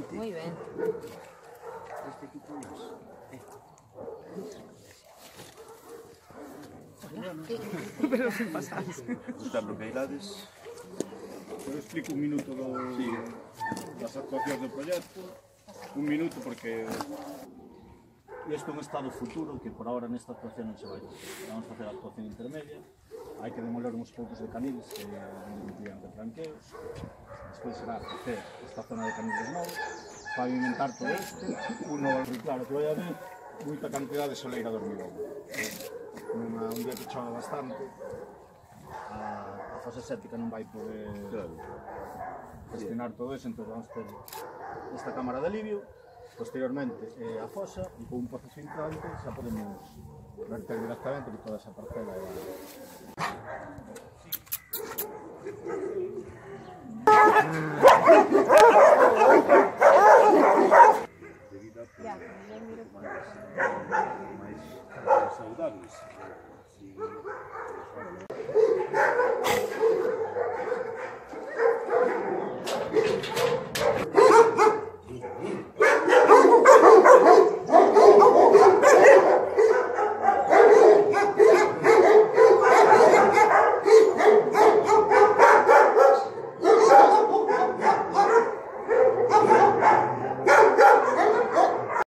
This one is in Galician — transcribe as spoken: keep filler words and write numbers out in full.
Excelente. Muy bien. Este equipo es... Eh. Pero sin pasarse. Buscar lo que hai dades. Eu explico un minuto do, sí, das actuacións do proxecto. Un minuto porque... Isto é un estado futuro que por ahora nesta actuación non se vai ter. Vamos a facer a actuación intermedia. Hai que demoler uns poucos de caniles que non incluían de franqueos. Despois será facer esta zona de caniles novos, pavimentar todo isto, un novo claro que vai haber moita cantidad de soleira de hormigón. Nunha, un día que chova bastante, a, a fosa séptica non vai poder claro. gestionar todo eso, entón vamos ter esta cámara de alivio, posteriormente eh, a fosa, e con un pozo filtrante xa podemos verter directamente que toda esa parcela é...